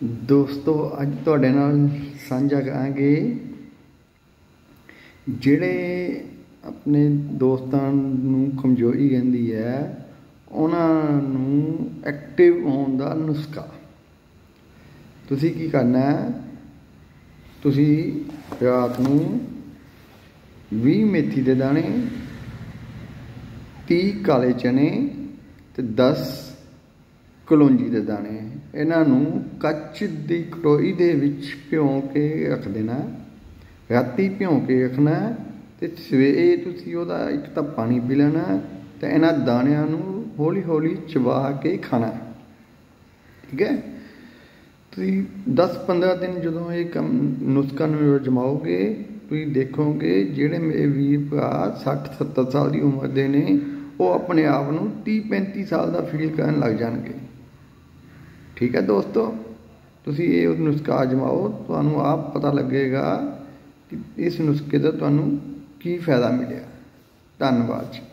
दोस्तों अज तुहाडे नाल साझा करांगे जिहड़े अपने दोस्तां नूं कमजोरी रहिंदी है उन्हां नूं एक्टिव होण दा नुस्खा। तुसीं की करना है, तुसीं रात नूं 20 मेथी दे दाणे, 30 काले चने ते 10 कलौंजी दे दाणे इन्हां नूं कच्च दी कटोरी दे विच भिओं के रख देना। राती भिओं के रखना ते सवेरे तुसीं उहदा एक तां पानी पी लेना ते इन्हां दाणियां नूं हौली हौली चबा के खाना। ठीक है, तुसीं 10-15 दिन जदों ये कम नुस्खा नूं जमाओगे तुसीं देखोगे जिहड़े मेरे वीर भरा 60-70 साल की उम्र दे ने वो अपने आप नूं 30-35 साल का फील करन लग जाणगे। ठीक है दोस्तों, तुसीं ये नुस्खा आजमाओ, तुहानूं आप पता लगेगा कि इस नुस्खे का तुहानूं की फायदा मिलिया। धन्यवाद।